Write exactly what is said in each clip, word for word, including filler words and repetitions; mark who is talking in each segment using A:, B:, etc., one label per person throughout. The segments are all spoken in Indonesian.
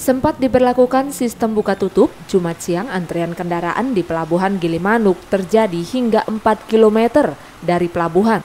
A: Sempat diberlakukan sistem buka tutup, Jumat siang antrian kendaraan di Pelabuhan Gilimanuk terjadi hingga empat kilometer dari pelabuhan.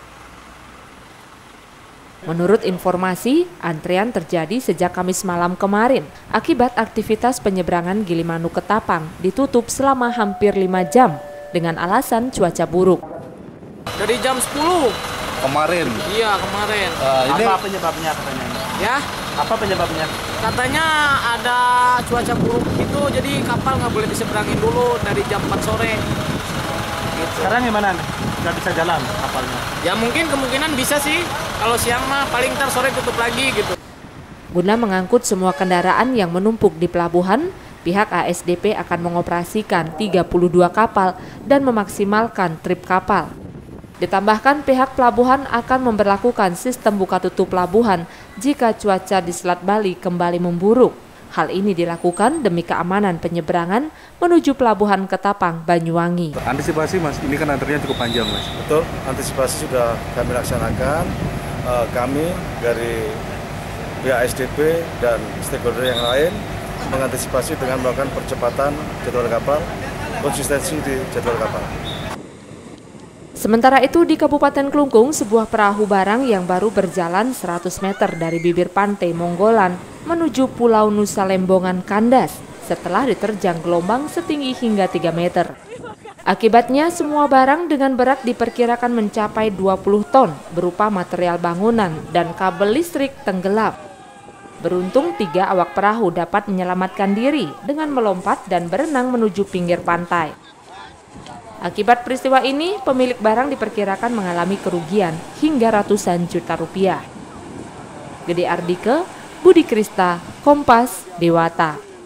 A: Menurut informasi, antrian terjadi sejak Kamis malam kemarin akibat aktivitas penyeberangan Gilimanuk ke Tapang ditutup selama hampir lima jam dengan alasan cuaca buruk.
B: Dari jam sepuluh
C: kemarin?
B: Iya, kemarin.
C: Uh, ini
D: apa penyebabnya katanya?
B: Ya?
D: Apa penyebabnya?
B: Katanya ada cuaca buruk itu, jadi kapal nggak boleh diseberangin dulu dari jam empat sore. Gitu.
D: Sekarang gimana? Nggak bisa jalan kapalnya?
B: Ya mungkin kemungkinan bisa sih. Kalau siang mah paling ntar sore tutup lagi gitu.
A: Guna mengangkut semua kendaraan yang menumpuk di pelabuhan, pihak A S D P akan mengoperasikan tiga puluh dua kapal dan memaksimalkan trip kapal. Ditambahkan pihak pelabuhan akan memberlakukan sistem buka tutup pelabuhan jika cuaca di Selat Bali kembali memburuk. Hal ini dilakukan demi keamanan penyeberangan menuju pelabuhan Ketapang, Banyuwangi.
C: Antisipasi Mas, ini kan antrian cukup panjang Mas.
E: Betul, antisipasi sudah kami laksanakan. Uh, kami dari pihak A S D P dan stakeholder yang lain mengantisipasi dengan melakukan percepatan jadwal kapal, konsistensi di jadwal kapal.
A: Sementara itu di Kabupaten Klungkung, sebuah perahu barang yang baru berjalan seratus meter dari bibir pantai Monggolan menuju Pulau Nusa Lembongan kandas setelah diterjang gelombang setinggi hingga tiga meter. Akibatnya semua barang dengan berat diperkirakan mencapai dua puluh ton berupa material bangunan dan kabel listrik tenggelam. Beruntung tiga awak perahu dapat menyelamatkan diri dengan melompat dan berenang menuju pinggir pantai. Akibat peristiwa ini, pemilik barang diperkirakan mengalami kerugian hingga ratusan juta rupiah. Gede Ardike, Budi Krista, Kompas, Dewata.